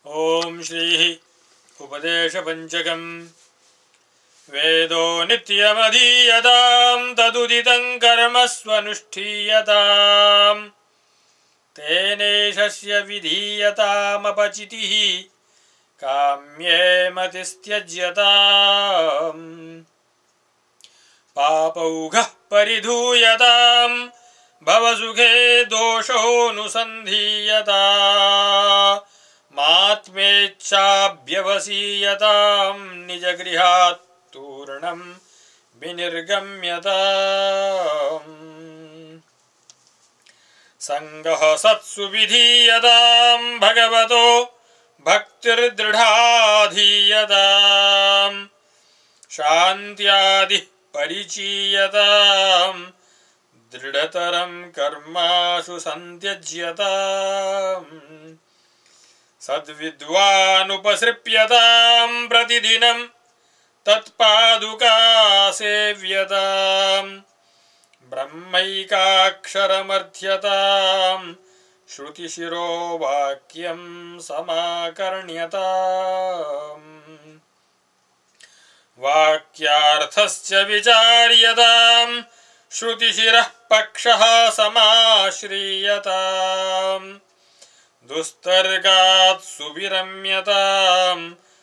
ओम श्री उपदेशपञ्चकम् वेदो नित्यमधीयतां तदुदितं कर्म स्वनुष्ठीयताम् तेनेशस्य विधीयतामपचितिः काम्ये मतिस्त्यज्यताम् पापौघः परिधूयतां भवसुखे दोषोऽनुसन्धीयता मात्मेच्छाभ्यवसीयतां निजगृहात् तूर्णं विनिर्गम्यताम् संगः सत्सु विधीयतां भगवतो भक्तिर्दृढाधीयताम् शान्त्यादिः परिचीयताम् दृढतरं कर्मासु सन्त्यज्यताम् सद्विद्वानुपसृप्यतां प्रतिदिनं तत्पादुका सेव्यताम् ब्रह्मैकाक्षरमर्थ्यतां श्रुतिशिरो वाक्यं समाकर्ण्यताम् वाक्यार्थश्च विचार्यतां श्रुतिशिरः पक्षः समाश्रीयताम् दुस्तर्कात् सुविरम्यतां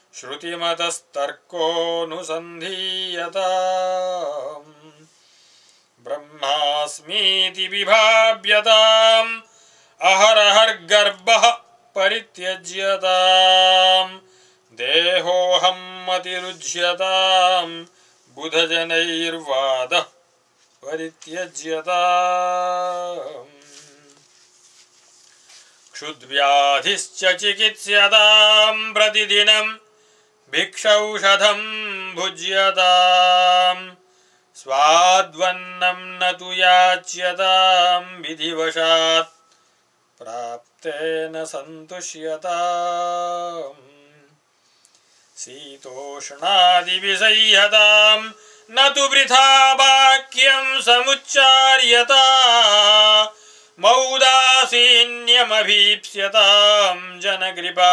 श्रुतिमतस्तर्कोऽनुसन्धीयताम् ब्रह्मास्मीति विभाव्यताम् अहरहर्गर्भः परित्यज्यताम् देहोऽहं मतिरुज्यताम् बुधजनैर्वादः परित्यज्यताम् क्षुद्व्याधिश्च चिकित्स्यतां प्रतिदिनं भिक्षौषधं भुज्यताम् स्वाद्वन्नं न तु याच्यतां विधिवशात् प्राप्तेन सन्तुष्यताम् शीतोष्णादिविसह्यतां न तु वृथा वाक्यं समुच्चार्यता मौदासीन्यमभीप्स्यतां जनकृपा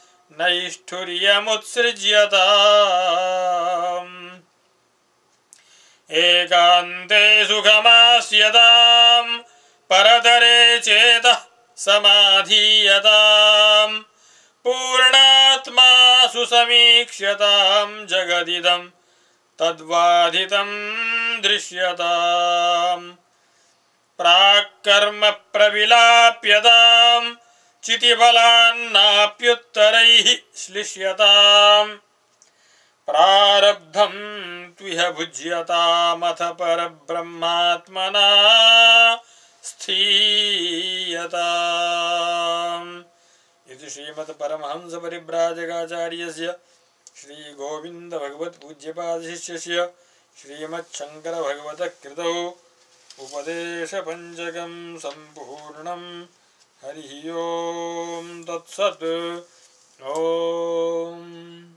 नैष्ठुर्यमुत्सृज्यताम् एकान्ते सुखमास्यतां परतरे चेतः समाधीयतां पूर्णात्मा सुसमीक्ष्यतां जगदिदं तद्वाधितं दृश्यताम् प्राक्कर्म प्रविलाप्यतां चितिबलान्नाप्युत्तरैः श्लिष्यताम् प्रारब्धं त्विह भुज्यतामथ परब्रह्मात्मना स्थीयताम्। इति श्रीमत्परमहंसपरिव्राजकाचार्यस्य श्रीगोविन्दभगवत्पूज्यपादशिष्यस्य श्रीमच्छङ्करभगवतः कृतौ उपदेशपञ्चकं सम्पूर्णं। हरिः ओं तत्सत्। ओम्।